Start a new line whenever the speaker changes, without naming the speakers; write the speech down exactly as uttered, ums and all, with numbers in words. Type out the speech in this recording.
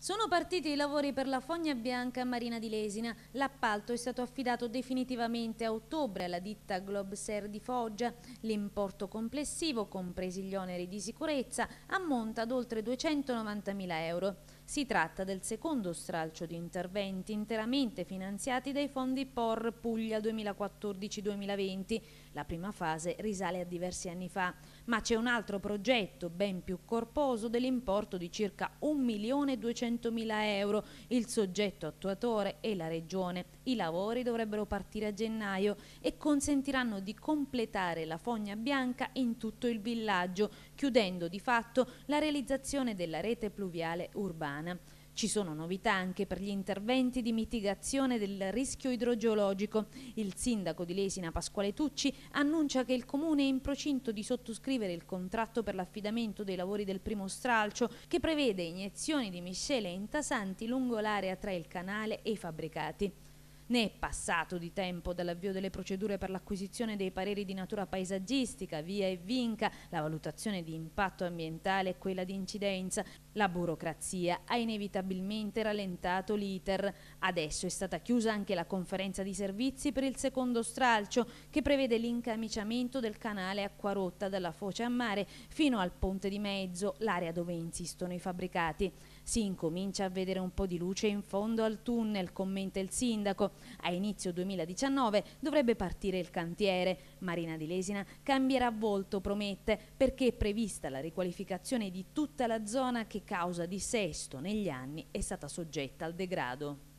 Sono partiti i lavori per la fogna bianca a Marina di Lesina. L'appalto è stato affidato definitivamente a ottobre alla ditta Globser di Foggia. L'importo complessivo, compresi gli oneri di sicurezza, ammonta ad oltre duecentonovantamila euro. Si tratta del secondo stralcio di interventi interamente finanziati dai fondi P O R Puglia duemilaquattordici duemilaventi. La prima fase risale a diversi anni fa, ma c'è un altro progetto ben più corposo dell'importo di circa un milione duecentomila euro. Il soggetto attuatore è la Regione. I lavori dovrebbero partire a gennaio e consentiranno di completare la fogna bianca in tutto il villaggio, chiudendo di fatto la realizzazione della rete pluviale urbana. Ci sono novità anche per gli interventi di mitigazione del rischio idrogeologico. Il sindaco di Lesina, Pasquale Tucci, annuncia che il comune è in procinto di sottoscrivere il contratto per l'affidamento dei lavori del primo stralcio, che prevede iniezioni di miscele e intasanti lungo l'area tra il canale e i fabbricati. Ne è passato di tempo dall'avvio delle procedure per l'acquisizione dei pareri di natura paesaggistica, via e vinca, la valutazione di impatto ambientale e quella di incidenza. La burocrazia ha inevitabilmente rallentato l'iter. Adesso è stata chiusa anche la conferenza di servizi per il secondo stralcio, che prevede l'incamiciamento del canale Acquarotta dalla foce a mare fino al ponte di mezzo, l'area dove insistono i fabbricati. Si incomincia a vedere un po' di luce in fondo al tunnel, commenta il sindaco. A inizio duemiladiciannove dovrebbe partire il cantiere. Marina di Lesina cambierà volto, promette, perché è prevista la riqualificazione di tutta la zona che causa dissesto negli anni è stata soggetta al degrado.